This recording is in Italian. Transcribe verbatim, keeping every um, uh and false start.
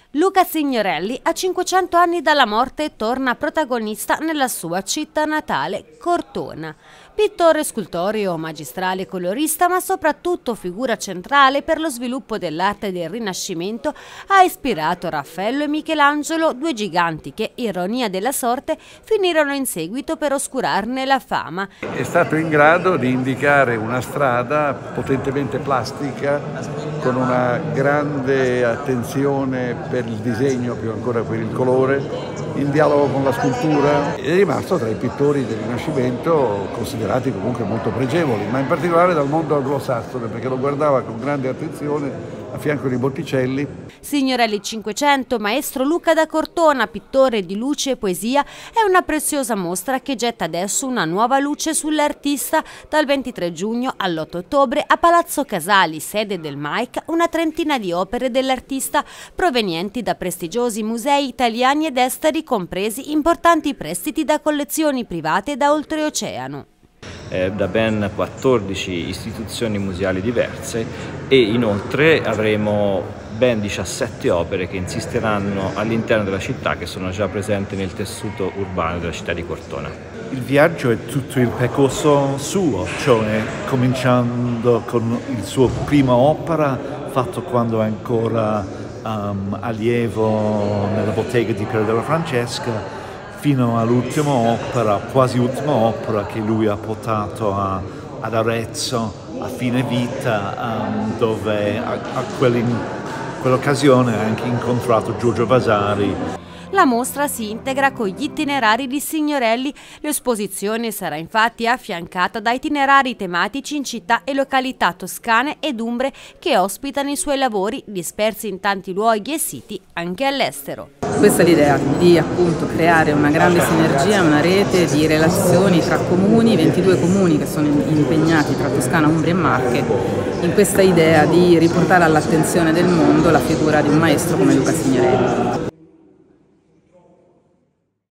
Luca Signorelli, a cinquecento anni dalla morte, torna protagonista nella sua città natale, Cortona. Pittore scultoreo, magistrale colorista, ma soprattutto figura centrale per lo sviluppo dell'arte del Rinascimento, ha ispirato Raffaello e Michelangelo, due giganti che, ironia della sorte, finirono in seguito per oscurarne la fama. È stato in grado di indicare una strada potentemente plastica, con una grande attenzione per il disegno, più ancora per il colore, in dialogo con la scultura. È rimasto tra i pittori del Rinascimento considerati comunque molto pregevoli, ma in particolare dal mondo anglosassone, perché lo guardava con grande attenzione a fianco di Botticelli. Signorelli Cinquecento, maestro Luca da Cortona, pittore di luce e poesia, è una preziosa mostra che getta adesso una nuova luce sull'artista. Dal ventitré giugno all'otto ottobre a Palazzo Casali, sede del M A I C, una trentina di opere dell'artista provenienti da prestigiosi musei italiani ed esteri, compresi importanti prestiti da collezioni private da oltreoceano. Eh, da ben quattordici istituzioni museali diverse, e inoltre avremo ben diciassette opere che insisteranno all'interno della città, che sono già presenti nel tessuto urbano della città di Cortona. Il viaggio è tutto il percorso suo, cioè cominciando con il suo prima opera fatto quando è ancora um, allievo nella bottega di Piero della Francesca, fino all'ultima opera, quasi ultima opera, che lui ha portato a, ad Arezzo a fine vita, um, dove a, a quell'occasione ha anche incontrato Giorgio Vasari. La mostra si integra con gli itinerari di Signorelli. L'esposizione sarà infatti affiancata da itinerari tematici in città e località toscane ed umbre che ospitano i suoi lavori, dispersi in tanti luoghi e siti anche all'estero. Questa è l'idea, di appunto creare una grande sinergia, una rete di relazioni tra comuni, ventidue comuni che sono impegnati tra Toscana, Umbria e Marche, in questa idea di riportare all'attenzione del mondo la figura di un maestro come Luca Signorelli.